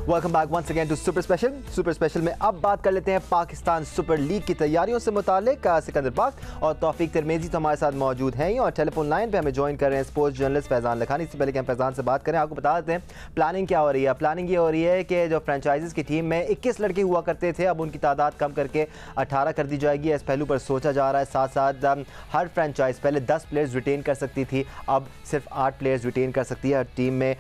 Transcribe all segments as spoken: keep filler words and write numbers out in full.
Welcome back once again to super special. Super special में अब बात कर लेते हैं पाकिस्तान सुपर लीग की तैयारियों से मुतालिक। सिकंदर बख्त और तौफीक तिरमिजी तो हमारे साथ मौजूद हैं और टेलीफोन लाइन पे हमें ज्वाइन कर रहे हैं स्पोर्ट्स जर्नलिस्ट फैजान लखानी। इससे पहले कि हम फैजान से बात करें, आपको बता देते हैं प्लानिंग क्या हो रही है। प्लानिंग ये हो रही है कि जो फ्रेंचाइजीज़ की टीम में इक्कीस लड़के हुआ करते थे, अब उनकी तादाद कम करके अठारह कर दी जाएगी। इस पहलू पर सोचा जा रहा है। साथ साथ हर फ्रेंचाइज पहले दस प्लेयर्स रिटेन कर सकती थी, अब सिर्फ आठ प्लेयर्स रिटेन कर सकती है। हर टीम में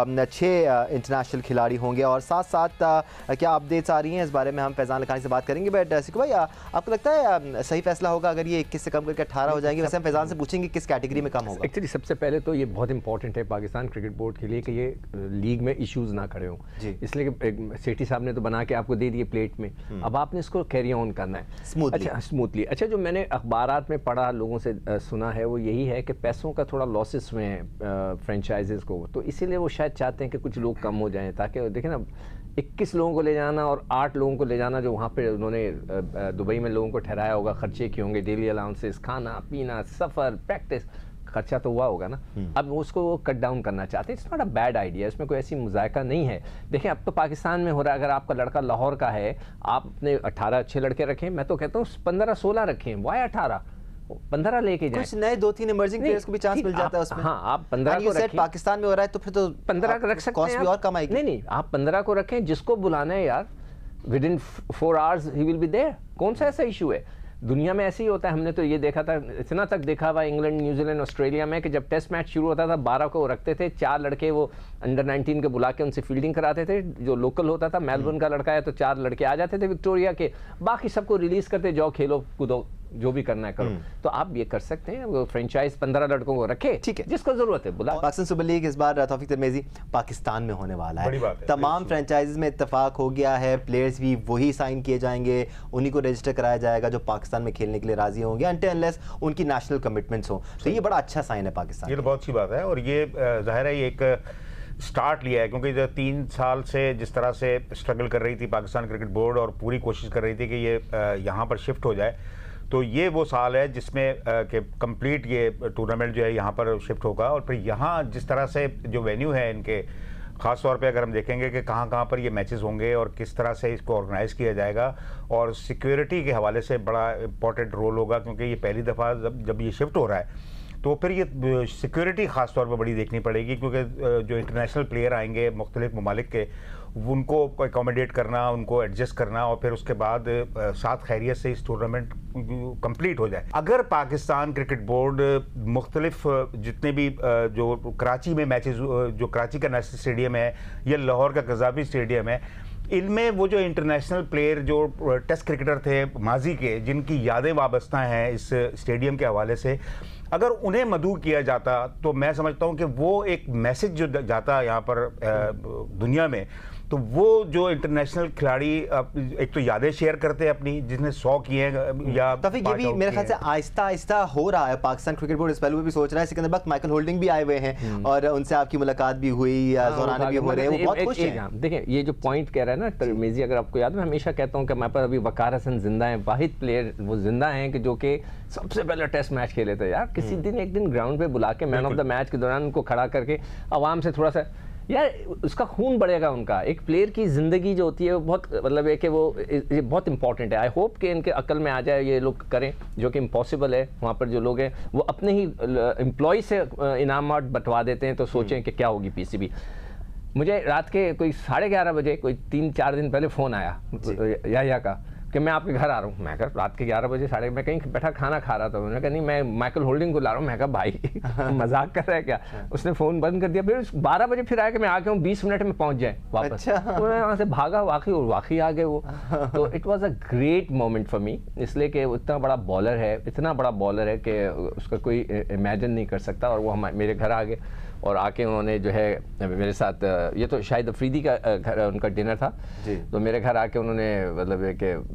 छः इंटरनेशनल खिलाड़ी होंगे और साथ साथ क्या अपडेट्स आ रही हैं इस बारे में हम फैजान लखानी से बात करेंगे। बट सिकू भाई, आपको लगता है सही फैसला होगा अगर ये इक्कीस से कम करके अठारह हो जाएंगे? वैसे हम फैजान से पूछेंगे किस कैटेगरी में कम होगा। एक्चुअली सबसे पहले तो ये बहुत इंपॉर्टेंट है पाकिस्तान क्रिकेट बोर्ड के लिए कि ये लीग में इश्यूज ना खड़े हों, इसलिए कि सेठी साहब ने तो बना के आपको दे दिए प्लेट में, अब आपने इसको कैरी ऑन करना है स्मूथली। अच्छा स्मूथली अच्छा जो मैंने अखबारात में पढ़ा, लोगों से सुना है, वो यही है कि पैसों का थोड़ा लॉसेस हुए हैं फ्रेंचाइजेज़ को, तो इसीलिए वो शायद चाहते हैं कि कुछ लोग कम हो जाएं, ताकि देखें ना इक्कीस लोगों को ले जाना और आठ लोगों को ले जाना, जो वहाँ पे उन्होंने दुबई में लोगों को ठहराया होगा, खर्चे किए होंगे, डेली अलाउंसेस, खाना पीना, सफ़र, प्रैक्टिस, खर्चा तो हुआ होगा ना। अब उसको वो कट डाउन करना चाहते हैं। It's not a bad idea, इसमें कोई ऐसी मुजायका नहीं है। देखें अब तो पाकिस्तान में हो रहा है, अगर आपका लड़का लाहौर का है, आपने अट्ठारह अच्छे लड़के रखें, मैं तो कहता हूँ पंद्रह सोलह रखें, वाई अट्ठारह पंद्रह लेके जाएं। कुछ नए दो तीन इमर्जिंग प्लेयर्स को भी चांस मिल जाता है उसमें। हाँ, आप पंद्रह को रखें। पाकिस्तान में हो रहा है तो फिर तो पंद्रह रख सकते हैं, कॉस्ट भी और कम आएगी। नहीं नहीं, आप पंद्रह को रखें, जिसको बुलाना है यार विद इन फोर आवर्स ही विल बी देयर। कौन सा ऐसा इशू है? दुनिया में ऐसे ही होता है। हमने तो ये देखा था, इतना तक देखा हुआ इंग्लैंड, न्यूजीलैंड, ऑस्ट्रेलिया में, कि जब टेस्ट मैच शुरू होता था बारह को रखते थे, चार लड़के वो अंडर नाइनटीन के बुला के उनसे फील्डिंग कराते थे। जो लोकल होता था, मेलबर्न का लड़का है तो चार लड़के आ जाते थे विक्टोरिया के, बाकी सबको रिलीज करते, जाओ खेलो कूदो, जो भी करना है करो। तो आप ये कर सकते हैं, फ्रेंचाइज पंद्रह लड़कों को रखे, ठीक है, जिसको जरूरत है बुला। पाकिस्तान सुपर लीग इस बार तौफीक तिरमिजी पाकिस्तान में होने वाला है, है। तमाम फ्रेंचाइजीज में इत्तेफाक हो गया है, प्लेयर्स भी वही साइन किए जाएंगे, उन्हीं को रजिस्टर कराया जाएगा जो पाकिस्तान में खेलने के लिए राजी होंगे, अनटिल अनलेस उनकी नेशनल कमिटमेंट्स हो। तो ये बड़ा अच्छा साइन है पाकिस्तान। ये तो बहुत अच्छी बात है और ये जाहिर है ये एक स्टार्ट लिया है, क्योंकि जो तीन साल से जिस तरह से स्ट्रगल कर रही थी पाकिस्तान क्रिकेट बोर्ड और पूरी कोशिश कर रही थी कि ये यहाँ पर शिफ्ट हो जाए, तो ये वो साल है जिसमें कि कंप्लीट ये टूर्नामेंट जो है यहाँ पर शिफ्ट होगा। और फिर यहाँ जिस तरह से जो वेन्यू है इनके, ख़ास तौर पे अगर हम देखेंगे कि कहाँ कहाँ पर ये मैचेस होंगे और किस तरह से इसको ऑर्गेनाइज़ किया जाएगा, और सिक्योरिटी के हवाले से बड़ा इंपॉर्टेंट रोल होगा, क्योंकि ये पहली दफ़ा जब जब ये शिफ्ट हो रहा है तो फिर ये सिक्योरिटी ख़ास तौर पर बड़ी देखनी पड़ेगी, क्योंकि जो इंटरनेशनल प्लेयर आएंगे मुख्तलिफ ममालिक के, उनको अकोमोडेट करना, उनको एडजस्ट करना, और फिर उसके बाद साथ खैरियत से इस टूर्नामेंट कंप्लीट हो जाए। अगर पाकिस्तान क्रिकेट बोर्ड मुख्तलिफ जितने भी जो कराची में मैचेस, जो कराची का नेशनल स्टेडियम है या लाहौर का कज़ाबी स्टेडियम है, इनमें वो जो इंटरनेशनल प्लेयर जो टेस्ट क्रिकेटर थे माजी के, जिनकी यादें वाबस्ता हैं इस स्टेडियम के हवाले से, अगर उन्हें मदऊ किया जाता तो मैं समझता हूं कि वो एक मैसेज जो जाता यहाँ पर दुनिया में, तो वो जो इंटरनेशनल खिलाड़ी एक तो यादें शेयर करते हैं अपनी, जिसने सौ किए हैं, या तफीक ये भी मेरे ख्याल से आहिस्ता आहिस्ता हो रहा है। पाकिस्तान क्रिकेट बोर्ड इस पहलू में भी सोच रहा है। सिकंदर बख्त, माइकल होल्डिंग भी आए हुए हैं और उनसे आपकी मुलाकात भी हुई, ज़ोराने भी हो रहे हैं, वो बहुत खुश हैं। देखिए ये जो पॉइंट कह रहा है ना तिरमिजी, अगर आपको याद है, मैं हमेशा कहता हूँ कि हमारे पास अभी वकार हसन जिंदा है, वाहिद प्लेयर वो जिंदा हैं कि जो कि सबसे पहले टेस्ट मैच खेले थे यार। किसी दिन एक दिन ग्राउंड पे बुला के मैन ऑफ द मैच के दौरान उनको खड़ा करके आवाम से थोड़ा सा यार उसका खून बढ़ेगा उनका। एक प्लेयर की ज़िंदगी जो होती है वो बहुत मतलब है कि वो ये बहुत इंपॉर्टेंट है। आई होप कि इनके अकल में आ जाए, ये लोग करें, जो कि इम्पॉसिबल है। वहाँ पर जो लोग हैं वो अपने ही एम्प्लॉय से इनामात बंटवा देते हैं, तो सोचें कि क्या होगी पीसीबी। मुझे रात के कोई साढ़े ग्यारह बजे, कोई तीन चार दिन पहले फ़ोन आया याह्या का कि मैं आपके घर आ रहा हूँ। मैं कहा रात के ग्यारह बजे साढ़े, मैं कहीं बैठा खाना खा रहा था। उन्होंने कहा नहीं मैं माइकल होल्डिंग को ला रहा हूँ। मैं कहा भाई मजाक कर रहा है क्या? उसने फ़ोन बंद कर दिया। फिर बारह बजे फिर आया कि मैं आ गया हूँ, बीस मिनट में पहुँच जाए वापस। अच्छा। तो मैं वहाँ से भागा वाकई, और वाकई आ गए वो। तो it was a great moment for me, इसलिए कि वो इतना बड़ा बॉलर है, इतना बड़ा बॉलर है कि उसका कोई इमेजिन नहीं कर सकता। और वो हम मेरे घर आ गए और आके उन्होंने जो है मेरे साथ, ये तो शायद अफरीदी का घर उनका डिनर था, तो मेरे घर आके उन्होंने मतलब कि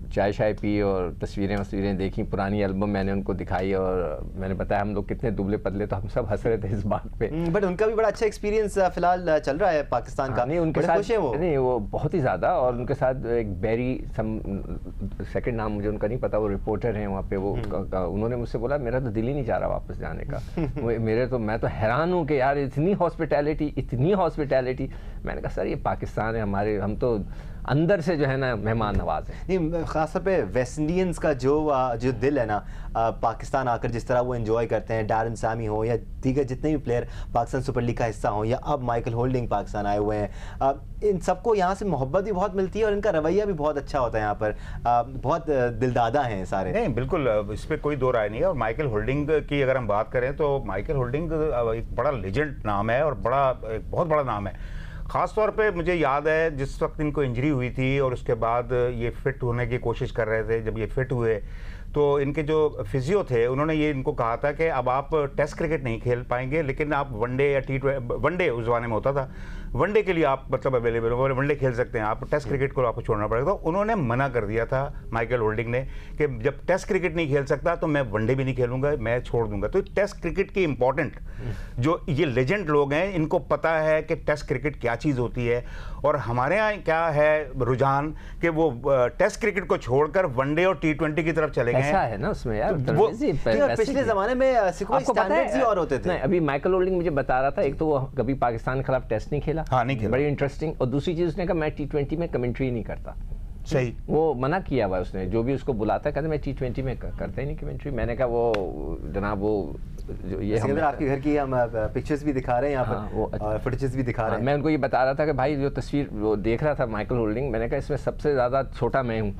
चाय शाय पी और तस्वीरें वस्वीरें देखी, पुरानी एल्बम मैंने उनको दिखाई और मैंने बताया हम लोग कितने दुबले पतले, तो हम सब हंस रहे थे इस बात पे। बट उनका भी बड़ा अच्छा एक्सपीरियंस फिलहाल चल रहा है पाकिस्तान का। नहीं उनके साथ वो नहीं वो बहुत ही ज़्यादा, और उनके साथ एक बैरी सम सेकंड नाम मुझे उनका नहीं पता, वो रिपोर्टर हैं वहाँ पे, वो उन्होंने मुझसे बोला मेरा तो दिल ही नहीं चाह रहा वापस जाने का। मेरे तो मैं तो हैरान हूँ कि यार इतनी हॉस्पिटैलिटी इतनी हॉस्पिटैलिटी। मैंने कहा सर ये पाकिस्तान है हमारे, हम तो अंदर से जो है ना मेहमान नवाज है। नहीं खासतौर पे वेस्ट इंडियंस का जो जो दिल है ना पाकिस्तान आकर जिस तरह वो एंजॉय करते हैं, डैरन सैमी हो या दीगर जितने भी प्लेयर पाकिस्तान सुपर लीग का हिस्सा हो, या अब माइकल होल्डिंग पाकिस्तान आए हुए हैं, इन सबको यहाँ से मोहब्बत भी बहुत मिलती है और इनका रवैया भी बहुत अच्छा होता है यहाँ पर। बहुत दिलदादा हैं सारे। नहीं बिल्कुल, इस पर कोई दो राय नहीं है। और माइकल होल्डिंग की अगर हम बात करें तो माइकल होल्डिंग एक बड़ा लेजेंड नाम है और बड़ा एक बहुत बड़ा नाम है। ख़ास तौर पे मुझे याद है जिस वक्त इनको इंजरी हुई थी और उसके बाद ये फिट होने की कोशिश कर रहे थे, जब ये फिट हुए तो इनके जो फिजियो थे उन्होंने ये इनको कहा था कि अब आप टेस्ट क्रिकेट नहीं खेल पाएंगे, लेकिन आप वनडे या टी वनडे उस ज़माने में होता था, वनडे के लिए आप मतलब अवेलेबल हो, वनडे खेल सकते हैं आप, टेस्ट क्रिकेट को आपको छोड़ना पड़ेगा। तो उन्होंने मना कर दिया था माइकल होल्डिंग ने कि जब टेस्ट क्रिकेट नहीं खेल सकता तो मैं वनडे भी नहीं खेलूंगा, मैं छोड़ दूंगा। तो टेस्ट क्रिकेट की इंपॉर्टेंट जो ये लेजेंड लोग हैं इनको पता है कि टेस्ट क्रिकेट क्या चीज़ होती है, और हमारे यहाँ क्या है रुझान कि वो टेस्ट क्रिकेट को छोड़कर वनडे और टी ट्वेंटी की तरफ चले गए। ऐसा है ना उसमें यार, वो पिछले जमाने में स्टैंडर्ड्स ही और होते थे। नहीं अभी माइकल होल्डिंग मुझे बता रहा था, एक तो वो कभी पाकिस्तान के खिलाफ टेस्ट नहीं खेला, हाँ नहीं खेला, बड़ी इंटरेस्टिंग, और दूसरी चीज उसने कहा मैं टी ट्वेंटी में कमेंट्री नहीं करता। सही, वो मना किया हुआ उसने, जो भी उसको बुलाता कहते मैं टी ट्वेंटी में करता ही नहीं कमेंट्री। मैंने कहा वो जनाब वो जो ये हम आपके घर की हम पिक्चर्स भी दिखा रहे हैं यहाँ हाँ, पर और फुटेजेस भी दिखा रहे हैं। मैं उनको ये बता रहा था कि भाई जो तस्वीर वो देख रहा था माइकल होल्डिंग, मैंने कहा इसमें सबसे ज़्यादा छोटा मैं हूँ।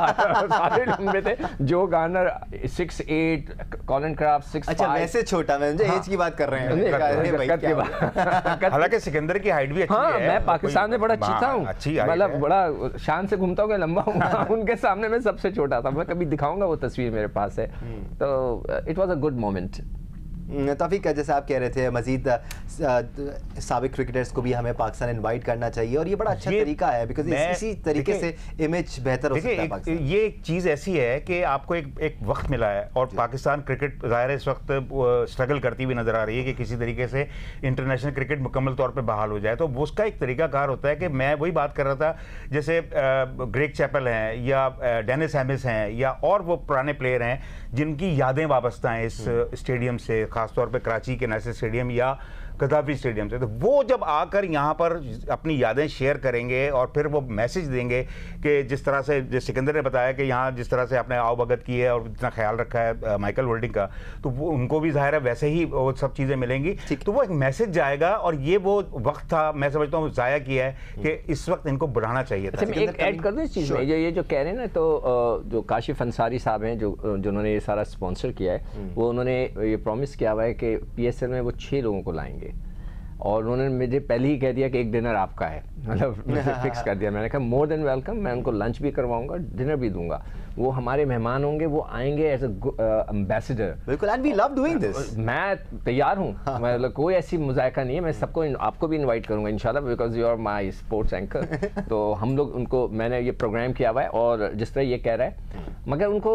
सारे लंबे थे, जो Garner six eight, Colin Croft six five. अच्छा वैसे छोटा, मैं एज की बात कर रहे हैं। हालांकि सिकंदर की हाइट भी अच्छी है, मैं पाकिस्तान में बड़ा चीता हूँ, मतलब बड़ा शान से घूमता हूँ, लंबा हूँ, उनके सामने मैं सबसे छोटा था। मैं कभी दिखाऊंगा वो तस्वीर मेरे पास है। तो it was a good moment. Taufeeq जैसे आप कह रहे थे मजीद साबिक क्रिकेटर्स को भी हमें पाकिस्तान इनवाइट करना चाहिए और ये बड़ा अच्छा तरीका है, बिकॉज इसी तरीके से इमेज बेहतर हो सकता है पाकिस्तान। ये एक चीज़ ऐसी है कि आपको एक एक वक्त मिला है और पाकिस्तान क्रिकेट ज़ाहिर इस वक्त स्ट्रगल करती हुई नज़र आ रही है कि किसी तरीके से इंटरनेशनल क्रिकेट मुकम्मल तौर पर बहाल हो जाए। तो उसका एक तरीकाकार होता है कि मैं वही बात कर रहा था, जैसे ग्रेग चैपल हैं या डेनिस एनिस हैं या और वो पुराने प्लेयर हैं जिनकी यादें वाबस्ता हैं इस स्टेडियम से, खासतौर पे कराची के नेशनल स्टेडियम या गद्दाफी स्टेडियम से। तो वो जब आकर यहाँ पर अपनी यादें शेयर करेंगे और फिर वो मैसेज देंगे कि जिस तरह से जिस सिकंदर ने बताया कि यहाँ जिस तरह से आपने आओ भगत की है और इतना ख्याल रखा है माइकल होल्डिंग का, तो वो उनको भी जाहिर है वैसे ही वो सब चीज़ें मिलेंगी। तो वो एक मैसेज जाएगा और ये वो वक्त था, मैं समझता हूँ ज़ाया किया है कि इस वक्त इनको बढ़ाना चाहिए था। एक ऐड कर दूँ इस चीज़ में, ये जो कह रहे हैं ना, तो जो काशिफ अंसारी साहब हैं जो जिन्होंने ये सारा स्पॉन्सर किया है, वो उन्होंने ये प्रॉमिस किया हुआ है कि पी एस एल में वो छः लोगों को लाएंगे, और उन्होंने मुझे पहले ही कह दिया कि एक डिनर आपका है, मतलब मुझे फिक्स कर दिया। मैंने कहा मोर देन वेलकम, मैं उनको लंच भी करवाऊंगा, डिनर भी दूंगा, वो हमारे मेहमान होंगे, वो आएंगे एज एम्बेसडर। बिल्कुल, and we love doing this. मैं तैयार हूँ, मतलब कोई ऐसी मुज़ायका नहीं है, मैं सबको आपको भी इनवाइट करूंगा इंशाल्लाह, because you are my sports anchor. तो हम लोग उनको, मैंने ये प्रोग्राम किया हुआ है और जिस तरह ये कह रहा है, मगर उनको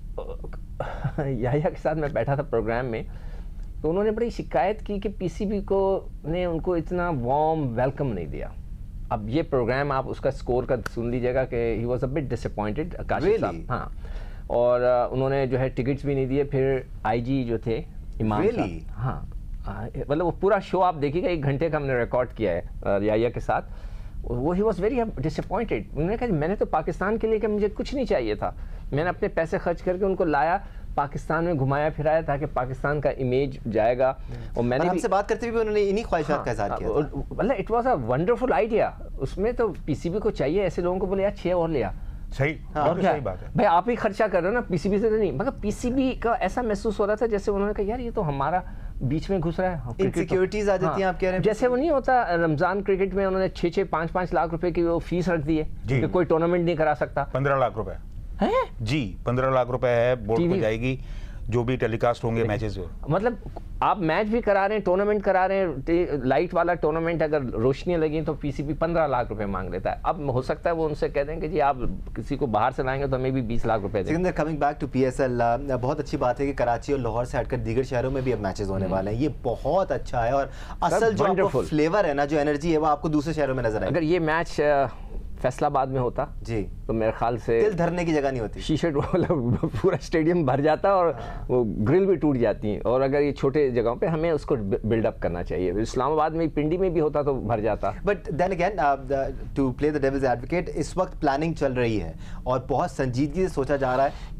याह्या के साथ मैं बैठा था प्रोग्राम में, तो उन्होंने बड़ी शिकायत की कि पीसीबी को ने उनको इतना वार्म वेलकम नहीं दिया। अब ये प्रोग्राम आप उसका स्कोर का सुन लीजिएगा कि he was a bit disappointed Kashif साहब। हाँ, और uh, उन्होंने जो है टिकट्स भी नहीं दिए। फिर आईजी जो थे इमाम really? साहब, हाँ, मतलब वो पूरा शो आप देखिएगा, एक घंटे का हमने रिकॉर्ड किया है याह्या के साथ, वो ही वॉज वेरी डिसअपॉइंटेड। उन्होंने कहा मैंने तो पाकिस्तान के लिए कि मुझे कुछ नहीं चाहिए था, मैंने अपने पैसे खर्च करके उनको लाया, पाकिस्तान में घुमाया फिराया ताकि पाकिस्तान का इमेज जाएगा। और मैंने और हमसे बात करते भी उन्होंने इन्हीं ख्वाहिशात का इज़हार किया था। मतलब it was a wonderful idea. उसमें तो पीसीबी को चाहिए ऐसे लोगों को, बोले यार छः और लिया, सही, हाँ, और क्या सही बात है भाई, आप ही खर्चा कर रहे हो ना, पीसीबी से तो नहीं। मगर पीसीबी का ऐसा महसूस हो रहा था जैसे उन्होंने कहा यार ये तो हमारा बीच में घुस रहा है, इनसिक्योरिटीज आ जाती हैं, आप कह रहे हैं। जैसे वो नहीं होता रमजान क्रिकेट में उन्होंने छः छः पाँच पाँच लाख रुपए की वो फीस रख दी है कि कोई टूर्नामेंट नहीं करा सकता। पंद्रह लाख रुपए है जी, पंद्रह लाख रुपए है, बोर्ड को जाएगी। जो भी टेलीकास्ट होंगे मैचेस हो। मतलब आप मैच भी करा रहे हैं, टूर्नामेंट करा रहे हैं, लाइट वाला टूर्नामेंट, अगर रोशनियाँ लगी तो पीसीबी पंद्रह लाख रुपए मांग लेता है। अब हो सकता है वो उनसे कह दें कि जी आप किसी को बाहर से लाएंगे तो हमें भी बीस लाख रुपए देंगे। कमिंग बैक टू पीएसएल, बहुत अच्छी बात है कि कराची और लाहौर से हटकर दीगर शहरों में भी अब मैचेस होने वाले हैं, ये बहुत अच्छा है। और असल जो आपको फ्लेवर है ना, जो एनर्जी है, वो आपको दूसरे शहरों में नजर आएगी। अगर ये मैच फैसलाबाद में होता जी तो मेरे ख्याल से दिल धरने की जगह नहीं होती, शीशे पूरा स्टेडियम भर जाता और वो ग्रिल भी टूट जाती है। और अगर ये छोटे जगहों पे हमें उसको बिल्डअप करना चाहिए। इस्लामाबाद में, पिंडी में भी होता तो भर जाता। But then again to play the devil's advocate, इस वक्त प्लानिंग चल रही है और बहुत संजीदगी से सोचा जा रहा है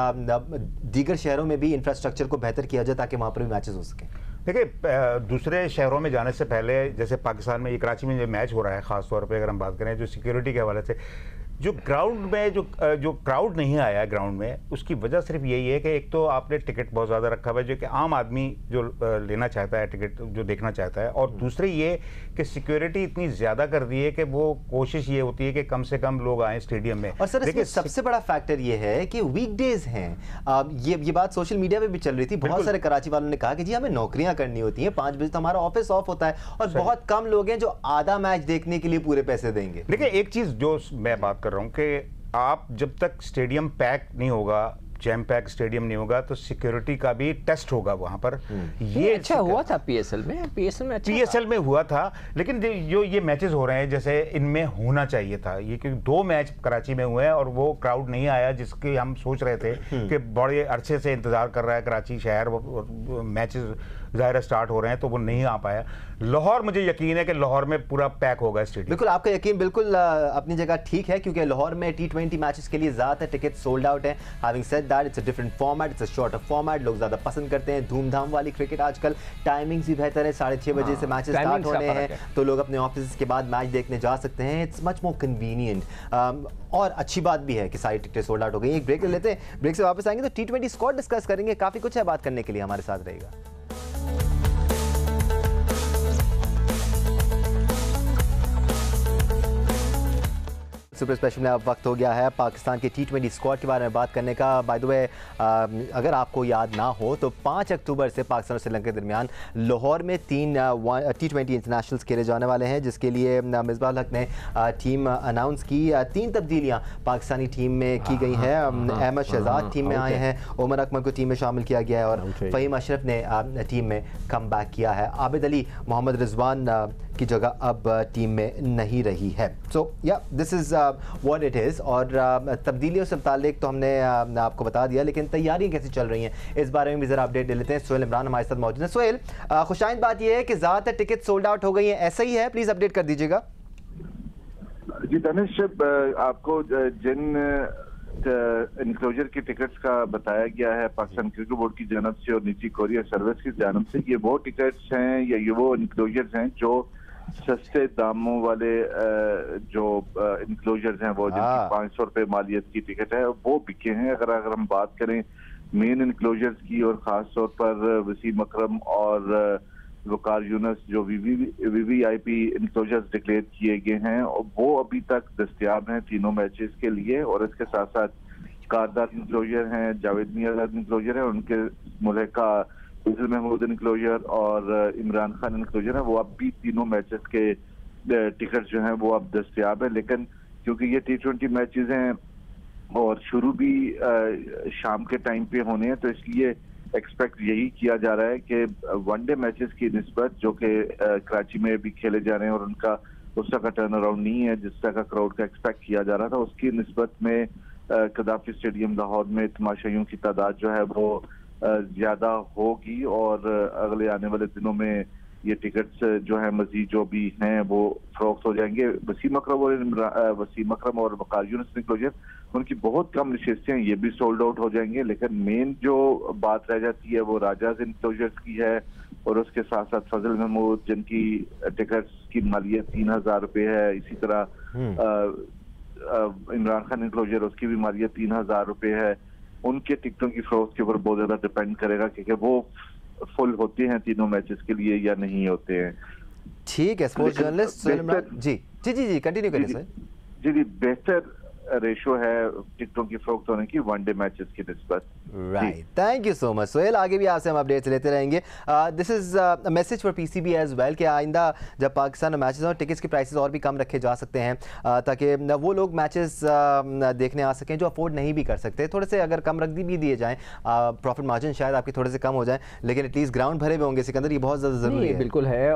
कि दीगर शहरों में भी इंफ्रास्ट्रक्चर को बेहतर किया जाए ताकि वहाँ पर भी मैचेस हो सके। देखिए, दूसरे शहरों में जाने से पहले, जैसे पाकिस्तान में, ये कराची में जो मैच हो रहा है, ख़ास तौर पे अगर हम बात करें जो सिक्योरिटी के हवाले से, जो ग्राउंड में जो जो क्राउड नहीं आया है ग्राउंड में, उसकी वजह सिर्फ यही है कि एक तो आपने टिकट बहुत ज़्यादा रखा हुआ है जो कि आम आदमी जो लेना चाहता है टिकट, जो देखना चाहता है, और दूसरे ये कि सिक्योरिटी इतनी ज़्यादा कर दी है कि वो कोशिश ये होती है कि कम से कम लोग आएँ स्टेडियम में। और सर इसमें सबसे बड़ा फैक्टर ये है कि वीकडेज हैं। ये ये बात सोशल मीडिया पे भी चल रही थी, बहुत सारे कराची वालों ने कहा कि जी हमें नौकरियां करनी होती हैं, पाँच बजे तो हमारा ऑफिस ऑफ होता है, और बहुत कम लोग हैं जो आधा मैच देखने के लिए पूरे पैसे देंगे। देखिए, एक चीज़ जो मैं बात कर रहा हूँ कि आप जब तक स्टेडियम पैक नहीं होगा, जैम पैक स्टेडियम नहीं होगा, तो सिक्योरिटी का भी टेस्ट होगा वहां पर। ये अच्छा हुआ था पीएसएल में, पीएसएल में अच्छा पीएसएल में हुआ था, लेकिन जो ये मैचेस हो रहे हैं जैसे इनमें होना चाहिए था ये, क्योंकि दो मैच कराची में हुए हैं और वो क्राउड नहीं आया जिसके हम सोच रहे थे कि बड़े अरसे से इंतजार कर रहा है कराची शहर, मैचेस ज़ाहिर स्टार्ट हो रहे हैं, तो वो नहीं आ पाया। लाहौर, मुझे यकीन है कि लाहौर में पूरा पैक होगा स्टेडियम। बिल्कुल, आपका यकीन बिल्कुल अपनी जगह ठीक है, क्योंकि लाहौर में टी ट्वेंटी मैचेस के लिए ज़्यादा टिकट सोल्ड आउट है। Having said that, it's a different format, it's a shorter format, लोग ज़्यादा पसंद करते हैं धूमधाम वाली क्रिकेट। आजकल टाइमिंग्स भी बेहतर है, साढ़े छः बजे से मैचेस स्टार्ट होने हैं, तो लोग अपने ऑफिस के बाद मैच देखने जा सकते हैं। इट्स मच मोर कन्वीनियंट, और अच्छी बात भी है कि सारी टिकटें सोल्ड आउट हो गई। एक ब्रेक ले लेते हैं, ब्रेक से वापस आएंगे तो टी ट्वेंटी स्क्वाड डिस्कस करेंगे। काफ़ी कुछ है बात करने के लिए, हमारे साथ रहेगा। सुपर स्पेशल में अब वक्त हो गया है पाकिस्तान के टी ट्वेंटी स्क्वाड के बारे में बात करने का। बाय द वे, अगर आपको याद ना हो तो पाँच अक्टूबर से पाकिस्तान और श्रीलंका के दरमियान लाहौर में तीन टी ट्वेंटी इंटरनेशनल्स खेले जाने वाले हैं, जिसके लिए मिसबाह हक ने टीम अनाउंस की। तीन तब्दीलियां पाकिस्तानी टीम में की गई हैं। अहमद शहजाद टीम में आए हैं, उमर अकमल को टीम में शामिल किया गया है, और फ़हीम अशरफ ने टीम में कम बैक किया है। आबिद अली, मोहम्मद रिजवान की जगह अब टीम में नहीं रही है। So yeah this is what it is. और uh, तब्दीलियों से मुतालिक तो हमने uh, आपको बता दिया, लेकिन तैयारियां कैसी चल रही हैं इस बारे में भी ज़रा अपडेट ले लेते हैं। सोहेल इमरान हमारे साथ मौजूद है। सोहेल, uh, खुशाइंद बात यह है कि ज़्यादातर टिकट सोल्ड आउट हो गई हैं, ऐसा ही है? प्लीज़ अपडेट कर दीजिएगा। जी दानिश, आपको जिन इनक्लोजर की टिकट्स का बताया गया है पाकिस्तान क्रिकेट बोर्ड की जानब से और निजी कोरियर सर्विस की जानब से, ये वो टिकट्स हैं या ये वो इनक्लोजर्स हैं जो सस्ते दामों वाले जो इनक्लोजर्स हैं, वो जिनकी पाँच सौ रुपये मालियत की टिकट है, वो बिके हैं। अगर अगर हम बात करें मेन इनक्लोजर्स की, और ख़ास तौर पर वसीम अकरम और वकार यूनस जो V V I P enclosures declare किए गए हैं, वो अभी तक दस्तियाब हैं तीनों मैचेस के लिए। और इसके साथ साथ कारदार इनक्लोजर हैं, जावेद मियां इनक्लोजर है, उनके मुल्का महमूद इनक्लोजर और इमरान खान इनक्लोजर है, वो अब भी तीनों मैचेस के टिकट जो हैं वो अब दस्तियाब है। लेकिन क्योंकि ये टी ट्वेंटी मैचेस हैं और शुरू भी शाम के टाइम पे होने हैं, तो इसलिए एक्सपेक्ट यही किया जा रहा है कि वनडे मैचेस की निस्बत जो कि कराची में भी खेले जा रहे हैं और उनका उस तरह का टर्न अराउंड नहीं है जिस तरह का क्राउड का एक्सपेक्ट किया जा रहा था, उसकी निस्बत में कदाफी स्टेडियम लाहौर में तमाशाइयों की तादाद जो है वो ज्यादा होगी। और अगले आने वाले दिनों में ये टिकट्स जो है मजीद जो भी हैं वो फरोख्त हो जाएंगे। वसीम अकरम और वसीम अकरम और वकार यूनस इनक्लोजर, उनकी बहुत कम नशिस्तें हैं, ये भी सोल्ड आउट हो जाएंगे। लेकिन मेन जो बात रह जाती है वो राजाज इनक्लोजर्स की है, और उसके साथ साथ फजल महमूद जिनकी टिकट्स की मालियत तीन हजार रुपये है। इसी तरह इमरान खान इनक्लोजर, उसकी भी मालियत तीन हजार रुपये है। उनके टिकटों की फरोख्त के ऊपर बहुत ज्यादा डिपेंड करेगा क्योंकि वो फुल होते हैं तीनों मैचेस के लिए या नहीं होते हैं। ठीक है, स्पोर्ट्स जर्नलिस्ट जी जी जी जी कंटिन्यू करिए सर। जी जी बेहतर रेशो है टिकटों की फरोख्त होने की वनडे मैचेस की निस्बत। Right, thank you so much Sohail. आगे भी आपसे हम अपडेट्स लेते रहेंगे। This is a message for PCB as well कि आइंदा जब पाकिस्तान में मैचेस हो टिकट्स के प्राइसेस और भी कम रखे जा सकते हैं uh, ताकि वो लोग मैचेस uh, देखने आ सकें जो अफोर्ड नहीं भी कर सकते। थोड़े से अगर कम रख भी दिए जाएँ, प्रॉफिट मार्जिन शायद आपके थोड़े से कम हो जाएँ, लेकिन एटलीस्ट ग्राउंड भरे हुए होंगे सिकंदर, ये बहुत ज़्यादा ज़रूरी है। बिल्कुल है।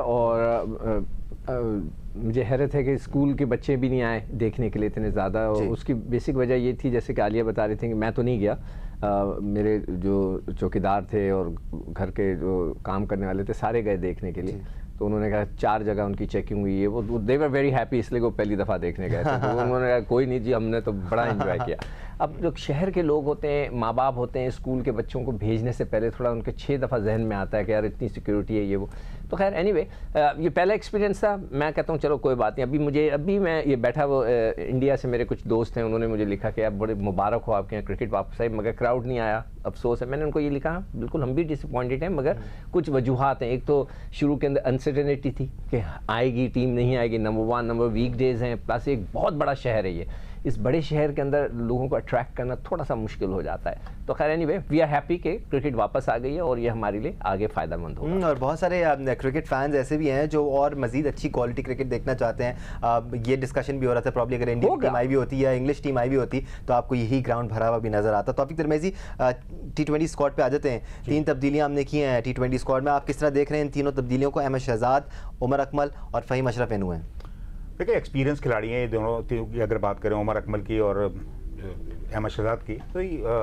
और आ, आ, मुझे हैरत है कि स्कूल के बच्चे भी नहीं आए देखने के लिए इतने ज़्यादा। उसकी बेसिक वजह ये थी, जैसे कि आलिया बता रही थी कि मैं तो नहीं गया, आ, मेरे जो चौकीदार थे और घर के जो काम करने वाले थे सारे गए देखने के लिए। तो उन्होंने कहा चार जगह उनकी चेकिंग हुई है, वो दे वर वेरी हैप्पी, इसलिए वो पहली दफ़ा देखने गए थे। तो उन्होंने कहा कोई नहीं जी, हमने तो बड़ा एंजॉय किया। अब जो शहर के लोग होते हैं, माँ बाप होते हैं, स्कूल के बच्चों को भेजने से पहले थोड़ा उनके छः दफ़ा जहन में आता है कि यार इतनी सिक्योरिटी है ये वो। तो खैर एनीवे anyway, ये पहला एक्सपीरियंस था। मैं कहता हूँ चलो कोई बात नहीं। अभी मुझे अभी मैं ये बैठा वो इंडिया से मेरे कुछ दोस्त हैं, उन्होंने मुझे लिखा कि यार बड़े मुबारक हो आपके यहाँ क्रिकेट वापस आई, मगर क्राउड नहीं आया, अफसोस है। मैंने उनको ये लिखा बिल्कुल हम भी डिसअपॉइंटेड हैं, मगर कुछ वजूहात हैं। एक तो शुरू के अंदर अनसर्टेनिटी थी कि आएगी टीम नहीं आएगी, number one number weekdays हैं, प्लस एक बहुत बड़ा शहर है ये। इस बड़े शहर के अंदर लोगों को अट्रैक्ट करना थोड़ा सा मुश्किल हो जाता है। तो खैर एनीवे वी आर हैप्पी कि क्रिकेट वापस आ गई है और ये हमारे लिए आगे फ़ायदेमंद होगा। और बहुत सारे क्रिकेट फैंस ऐसे भी हैं जो और मजीद अच्छी क्वालिटी क्रिकेट देखना चाहते हैं। ये डिस्कशन भी हो रहा था, प्रॉब्ली अगर इंडियन टीम आई भी होती या इंग्लिश टीम आई भी होती तो आपको यही ग्राउंड भरा हुआ भी नजर आता। तो Atiq Tirmizi, T twenty squad पे आ जाते हैं। तीन तब्दीलियाँ हमने की हैं टी ट्वेंटी स्क्वाड में, आप किस तरह देख रहे हैं इन तीनों तब्दीलियों को? अहमद शहजाद, उमर अकमल और फ़हीम अशरफ इनू हैं। देखिए एक्सपीरियंस खिलाड़ी हैं ये दोनों की, अगर बात करें उमर अकमल की और अहमद शहजाद की, तो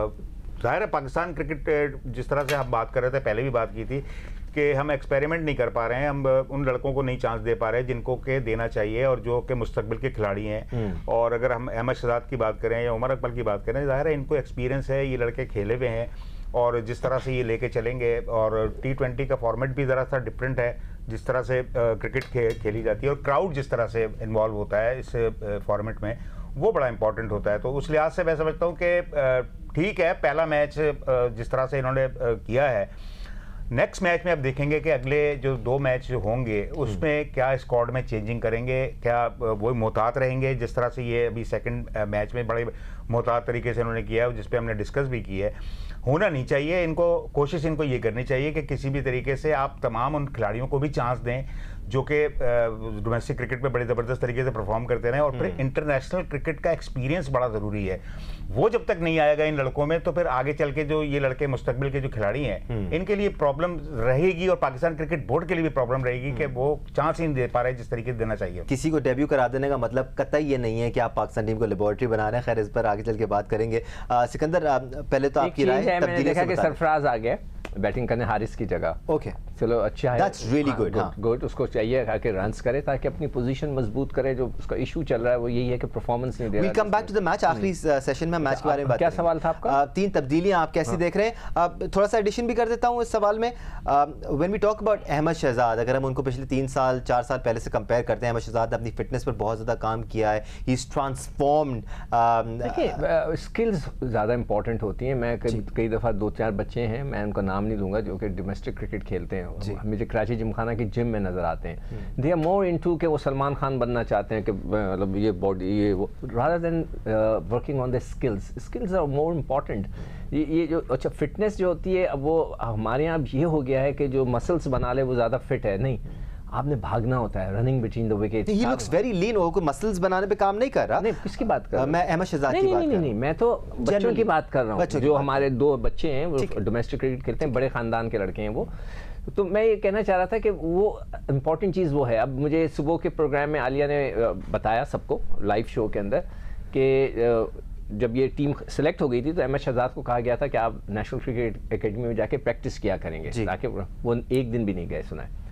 जाहिर है पाकिस्तान क्रिकेट जिस तरह से हम बात कर रहे थे, पहले भी बात की थी कि हम एक्सपेरिमेंट नहीं कर पा रहे हैं, हम उन लड़कों को नहीं चांस दे पा रहे हैं जिनको के देना चाहिए और जो कि मुस्तकबिल के खिलाड़ी हैं। और अगर हम अहमद शहजाद की बात करें या उमर अकमल की बात करें, जाहिर है इनको एक्सपीरियंस है, ये लड़के खेले हुए हैं और जिस तरह से ये लेके चलेंगे। और टी ट्वेंटी का फॉर्मेट भी ज़रा सा डिफरेंट है, जिस तरह से क्रिकेट खे, खेली जाती है और क्राउड जिस तरह से इन्वॉल्व होता है इस फॉर्मेट में, वो बड़ा इंपॉर्टेंट होता है। तो उस लिहाज से मैं समझता हूँ कि ठीक है, पहला मैच जिस तरह से इन्होंने किया है, नेक्स्ट मैच में अब देखेंगे कि अगले जो दो मैच होंगे उसमें क्या स्क्वाड में चेंजिंग करेंगे, क्या वो मोहतात रहेंगे जिस तरह से ये अभी सेकंड मैच में बड़े मोहतात तरीके से उन्होंने किया है, जिस पे हमने डिस्कस भी की है। होना नहीं चाहिए, इनको कोशिश इनको ये करनी चाहिए कि किसी भी तरीके से आप तमाम उन खिलाड़ियों को भी चांस दें जो कि डोमेस्टिक क्रिकेट में बड़े ज़बरदस्त तरीके से परफॉर्म करते रहे। और फिर इंटरनेशनल क्रिकेट का एक्सपीरियंस बड़ा ज़रूरी है, वो जब तक नहीं आएगा इन लड़कों में तो फिर आगे चल के जो ये लड़के मुस्तकबिल के जो खिलाड़ी हैं इनके लिए प्रॉब्लम रहेगी और पाकिस्तान क्रिकेट बोर्ड के लिए भी प्रॉब्लम रहेगी कि वो चांस ही नहीं दे पा रहे जिस तरीके से देना चाहिए। किसी को डेब्यू करा देने का मतलब कतई ये नहीं है कि आप पाकिस्तान टीम को लेबोरेटरी बना रहे हैं। खैर इस पर आगे चल के बात करेंगे। सिकंदर, पहले तो आपकी राय, मैंने देखा कि सरफराज आ गया बैटिंग करने हारिस की जगह। ओके, चलो अच्छा है, दैट्स रियली गुड। गुड, उसको चाहिए कि रन्स करे ताकि अपनी पोजीशन मजबूत करे। जो उसका इशू चल रहा है वो यही है कि परफॉर्मेंस नहीं दे रहा। We come back to the match, आखिरी सेशन में मैच के बारे में बात क्या सवाल था आपका? तीन तब्दीलियां आप कैसी देख रहे हैं? अब थोड़ा सा एडिशन भी कर देता हूं इस सवाल में। When we talk about Ahmed Shehzad, अगर हम उनको पिछले तीन साल चार साल पहले से कंपेयर करते हैं, अहमद शहजाद ने अपनी फिटनेस पर बहुत ज़्यादा काम किया है, ही इज ट्रांसफॉर्म्ड। देखिए स्किल्स ज़्यादा इंपॉर्टेंट होती हैं। मैं कई दफ़ा दो चार बच्चे हैं, मैं उनका नाम नहीं लूँगा, जो कि डोमेस्टिक क्रिकेट खेलते हैं, मुझे कराची जिमखाना की जिम में नज़र आते हैं। दे आर मोर इनटू कि वो सलमान खान बनना चाहते हैं कि मतलब ये बॉडी ये वो, rather than working on the skills. Skills are more important. ये ये जो अच्छा फिटनेस जो होती है, अब वो हमारे यहाँ ये हो गया है कि जो मसल्स बना ले वो ज़्यादा फिट है। नहीं, आपने भागना होता है, running between the wicket. He looks very lean, वो कोई मसल्स बनाने पे काम नहीं कर रहा। नहीं, किसकी बात कर रहा हूं? मैं अहमद शहजाद की बात कर रहा हूं। नहीं नहीं, मैं तो बच्चों की बात कर रहा हूँ, जो हमारे दो बच्चे हैं वो डोमेस्टिक क्रिकेट खेलते हैं, बड़े खानदान के लड़के हैं वो। तो मैं ये कहना चाह रहा था कि वो इम्पॉर्टेंट चीज़ वो है। अब मुझे सुबह के प्रोग्राम में आलिया ने बताया सबको लाइव शो के अंदर कि जब ये टीम सेलेक्ट हो गई थी तो अहमद शहजाद को कहा गया था कि आप नेशनल क्रिकेट एकेडमी में जाके प्रैक्टिस किया करेंगे, ताकि वो एक दिन भी नहीं गए। सुना है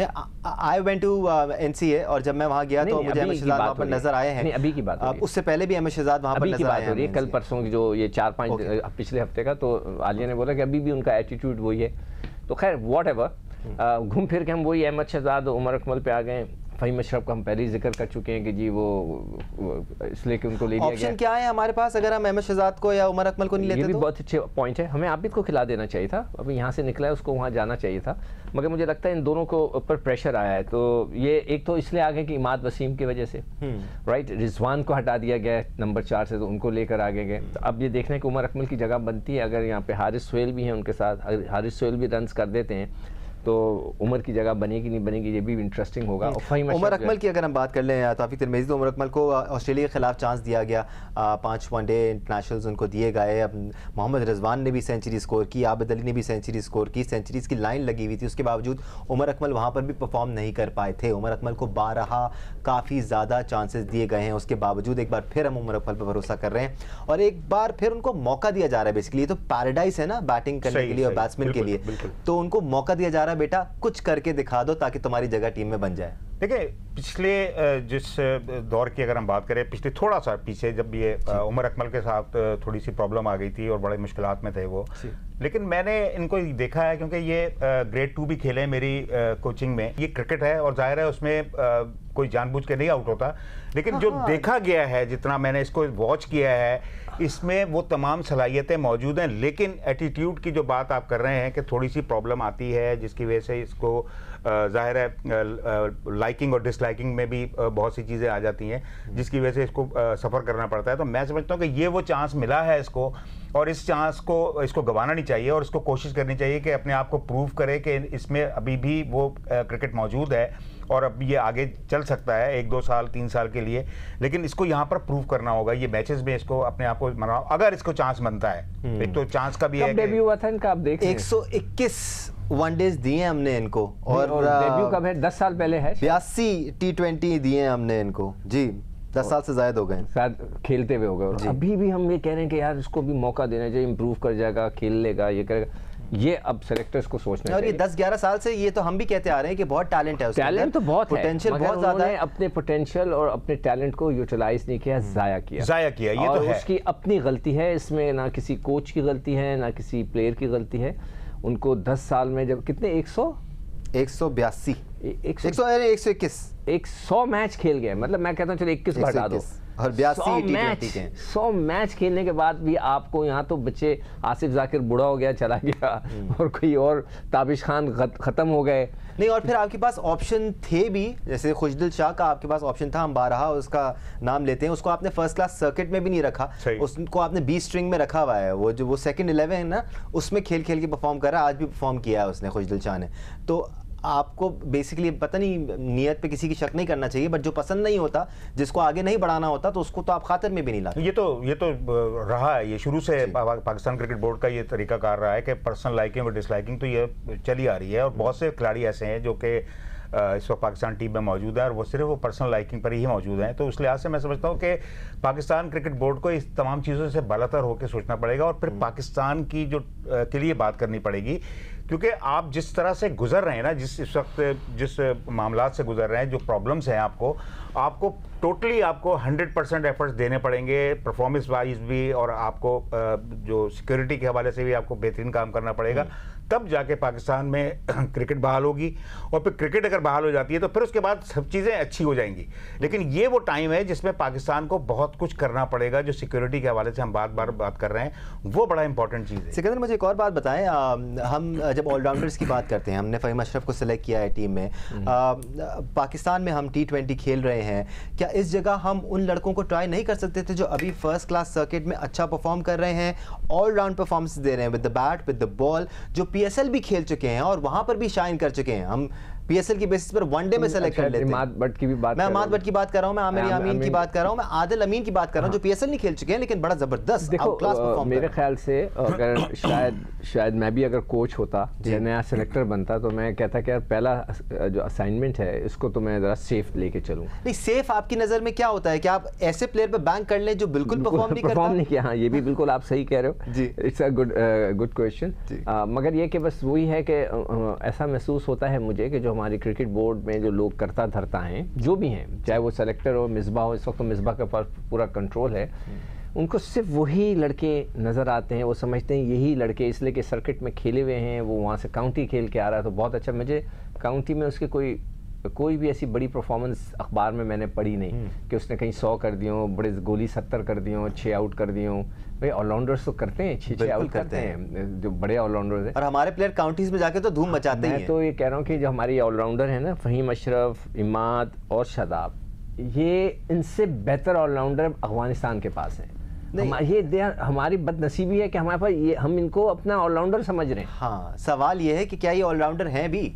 I went to N C A और जब मैं वहाँ गया तो मुझे अहमद शहजाद वहाँ पर नजर आए हैं। नहीं, अभी की बात है, उससे पहले भी अहमद शहजाद वहाँ पर नजर आए हैं। कल परसों की जो ये चार पाँच पिछले हफ्ते का, तो आलिया ने बोला कि अभी भी उनका एटीट्यूड वही है। तो खैर वॉट एवर, घूम फिर के हम वही अहमद शहजाद उमर अकमल पे आ गए। फ़हीम अशरफ का हम पहले ही जिक्र कर चुके हैं कि जी वो, वो इसलिए कि उनको ले लिया गया। ऑप्शन क्या है हमारे पास अगर हम अहमद शहजाद को या उमर अकमल को नहीं लेते? ये भी तो? बहुत अच्छे पॉइंट है, हमें आबिद को खिला देना चाहिए था, अभी यहाँ से निकला है उसको वहाँ जाना चाहिए था, मगर मुझे लगता है इन दोनों को ऊपर प्रेशर आया है। तो ये एक तो इसलिए आ गए कि इमाद वसीम की वजह से, राइट, रिजवान को हटा दिया गया नंबर चार से, तो उनको लेकर आगे गए। तो अब ये देखना है कि उमर अकमल की जगह बनती है, अगर यहाँ पे हारिस सोहेल भी हैं उनके साथ, हारिस सोहेल भी रन्स कर देते हैं तो उमर की जगह बनेगी नहीं बनेगी, ये भी इंटरेस्टिंग होगा। और फ़हीम उमर अकमल की अगर हम बात कर लें ताफ़ी तिरमिज़ी, तो उमर अकमल को ऑस्ट्रेलिया के खिलाफ चांस दिया गया, पाँच वनडे इंटरनेशनल्स उनको दिए गए। अब मोहम्मद रिजवान ने भी सेंचुरी स्कोर की, आबिद अली ने भी सेंचुरी स्कोर की, सेंचुरीज़ की लाइन लगी हुई थी, उसके बावजूद उमर अकमल वहाँ पर भी परफॉर्म नहीं कर पाए थे। उमर अकमल को बारहा काफ़ी ज़्यादा चांसेस दिए गए हैं, उसके बावजूद एक बार फिर हम उमर अकमल पर भरोसा कर रहे हैं और एक बार फिर उनको मौका दिया जा रहा है। बेसिकली ये तो पैराडाइज है ना बैटिंग करने के लिए और बैट्समैन के लिए, तो उनको मौका दिया जा रहा है, बेटा कुछ करके दिखा दो ताकि तुम्हारी जगह टीम में बन जाए। देखिए पिछले जिस दौर की अगर हम बात करें, पिछले थोड़ा सा पीछे जब ये उमर अकमल के साथ थोड़ी सी प्रॉब्लम आ गई थी और बड़े मुश्किलात में थे वो, लेकिन मैंने इनको देखा है क्योंकि ये ग्रेड टू भी खेले हैं मेरी कोचिंग में। ये क्रिकेट है और जाहिर है उसमें कोई जानबूझ के नहीं आउट होता, लेकिन जो देखा गया है, जितना मैंने इसको वॉच किया है, इसमें वो तमाम सलाहियतें मौजूद हैं। लेकिन एटीट्यूड की जो बात आप कर रहे हैं कि थोड़ी सी प्रॉब्लम आती है जिसकी वजह से इसको जाहिर है लाइकिंग और डिसलाइकिंग में भी बहुत सी चीज़ें आ जाती हैं जिसकी वजह से इसको सफ़र करना पड़ता है। तो मैं समझता हूँ कि ये वो चांस मिला है इसको, और इस चांस को इसको गंवाना नहीं चाहिए और इसको कोशिश करनी चाहिए कि अपने आप को प्रूव करे कि इसमें अभी भी वो क्रिकेट मौजूद है और अब ये आगे चल सकता है एक दो साल तीन साल के लिए, लेकिन इसको यहाँ पर प्रूव करना होगा। ये मैचेस में इसको अपने आप को मनाओ अगर इसको चांस बनता है। एक तो चांस का भी है, डेब्यू हुआ था इनका, आप देख एक सौ इक्कीस वनडेज दिए हमने इनको और, और डेब्यू कब है? दस साल पहले है, बयासी टी ट्वेंटी दिए हमने इनको जी, दस साल से ज्यादा हो गए शायद खेलते हुए हो गए, और अभी भी हम ये कह रहे हैं कि यार इसको भी मौका देना चाहिए, इंप्रूव कर जाएगा, खेल लेगा, ये करेगा। ये अब सेलेक्टर्स को सोचना चाहिए। और ये दस ग्यारह साल से ये तो हम भी कहते आ रहे हैं कि बहुत टैलेंट है, टैलेंट तो बहुत है, पोटेंशियल बहुत ज्यादा है, अपने पोटेंशियल और अपने टैलेंट को यूटिलाइज नहीं किया, जाया किया जाया किया ये और तो है। उसकी अपनी गलती है, इसमें ना किसी कोच की गलती है ना किसी प्लेयर की गलती है। उनको दस साल में जब कितने एक सौ एक सौ बयासी एक सौ एक सौ इक्कीस एक सौ मैच खेल गए, मतलब मैं कहता हूँ चलो इक्कीस बढ़ा दो, और बयासी मैच सौ मैच खेलने के बाद भी आपको यहाँ तो बच्चे, आसिफ जाकिर बूढ़ा हो गया चला गया और कोई और ताबिश खान खत्म हो गए नहीं, और फिर आपके पास ऑप्शन थे भी, जैसे खुशदिल शाह का आपके पास ऑप्शन था, हम बारहा उसका नाम लेते हैं, उसको आपने फर्स्ट क्लास सर्किट में भी नहीं रखा, उसको आपने बी स्ट्रिंग में रखा हुआ है, वो जो वो सेकंड इलेवन है ना उसमें खेल खेल के परफॉर्म कर रहा है, आज भी परफॉर्म किया है उसने खुशदिल शाह ने। तो आपको बेसिकली पता नहीं, नियत पे किसी की शक नहीं करना चाहिए, बट जो पसंद नहीं होता, जिसको आगे नहीं बढ़ाना होता, तो उसको तो आप खातिर में भी नहीं लाते। ये तो ये तो रहा है, ये शुरू से पा, पाकिस्तान क्रिकेट बोर्ड का ये तरीकाकार रहा है कि पर्सनल लाइकिंग और डिसलाइकिंग तो ये चली आ रही है, और बहुत से खिलाड़ी ऐसे हैं जो कि इस वक्त पाकिस्तान टीम में मौजूद है और वो सिर्फ वो पर्सनल लाइकिंग पर ही मौजूद हैं। तो उस लिहाज से मैं समझता हूँ कि पाकिस्तान क्रिकेट बोर्ड को इस तमाम चीज़ों से बालातर होकर सोचना पड़ेगा और फिर पाकिस्तान की जो के लिए बात करनी पड़ेगी, क्योंकि आप जिस तरह से गुजर रहे हैं ना, जिस इस वक्त जिस मामलात से गुजर रहे हैं, जो प्रॉब्लम्स हैं, आपको आपको टोटली आपको हंड्रेड परसेंट एफर्ट्स देने पड़ेंगे, परफॉर्मेंस वाइज भी, और आपको जो सिक्योरिटी के हवाले से भी आपको बेहतरीन काम करना पड़ेगा, तब जाके पाकिस्तान में क्रिकेट बहाल होगी। और फिर क्रिकेट अगर बहाल हो जाती है तो फिर उसके बाद सब चीज़ें अच्छी हो जाएंगी। लेकिन ये वो टाइम है जिसमें पाकिस्तान को बहुत कुछ करना पड़ेगा, जो सिक्योरिटी के हवाले से हम बार बार बात कर रहे हैं, वो बड़ा इंपॉर्टेंट चीज़ है। सिकंदर, मुझे एक और बात बताएं, आ, हम जब ऑलराउंडर्स की बात करते हैं, हमने फ़हीम अशरफ को सिलेक्ट किया है टीम में, आ, पाकिस्तान में हम टी ट्वेंटी खेल रहे हैं, क्या इस जगह हम उन लड़कों को ट्राई नहीं कर सकते थे जो अभी फर्स्ट क्लास सर्किट में अच्छा परफॉर्म कर रहे हैं, ऑल राउंड परफॉर्मेंस दे रहे हैं with the bat with the ball, जो पीएसएल भी खेल चुके हैं और वहां पर भी शाइन कर चुके हैं? हम पीएसएल की बेसिस पर वनडे में सेलेक्ट कर लेते हैं। इमाद भट्ट की भी बात, मैं इमाद भट्ट की बात कर रहा हूं, मैं आमिर यामीन की बात कर रहा हूं, मैं आदिल अमीन की बात कर रहा हूं, जो पीएसएल नहीं खेल चुके हैं लेकिन बड़ा जबरदस्त आउटक्लास परफॉर्म। मेरे ख्याल से अगर शायद शायद मैं भी अगर कोच होता या नया सेलेक्टर बनता तो मैं कहता कि यार पहला जो असाइनमेंट है इसको तो मैं जरा सेफ लेके चलूं। नहीं, सेफ आपकी नजर में क्या होता है कि आप ऐसे प्लेयर पे बैंक कर लें जो बिल्कुल परफॉर्म नहीं करता? परफॉर्म नहीं किया, हाँ, ये भी बिल्कुल आप सही कह रहे हो जी, it's a good good question. मगर ये कि बस वही है कि ऐसा महसूस होता है मुझे कि जो हमारी क्रिकेट बोर्ड में जो लोग करता धरता हैं, जो भी हैं, चाहे वो सेलेक्टर हो, मिसबा हो, इस वक्त तो मिसबा के पास पूरा कंट्रोल है, उनको सिर्फ वही लड़के नज़र आते हैं, वो समझते हैं यही लड़के, इसलिए कि सर्किट में खेले हुए हैं, वो वहाँ से काउंटी खेल के आ रहा है तो बहुत अच्छा। मुझे काउंटी में उसके कोई कोई भी ऐसी बड़ी परफॉर्मेंस अखबार में मैंने पढ़ी नहीं कि उसने कहीं सौ कर दियो, बड़े गोली सत्तर कर दियो, छः आउट कर दियो। भाई ऑलराउंडर्स तो करते हैं, छः छः आउट करते हैं जो बड़े ऑलराउंडर्स हैं, और हमारे प्लेयर काउंटीज में जाके तो धूम मचाते हैं। मैं तो ये कह रहा हूँ कि जो हमारी ऑलराउंडर है ना, फहीम अशरफ, इमाद और शादाब, ये इनसे बेहतर ऑलराउंडर अफगानिस्तान के पास है। हम, ये हमारी बदनसीबी है कि हमारे पास ये, हम इनको अपना ऑलराउंडर समझ रहे हैं। हाँ, सवाल ये है कि क्या ये ऑलराउंडर हैं भी?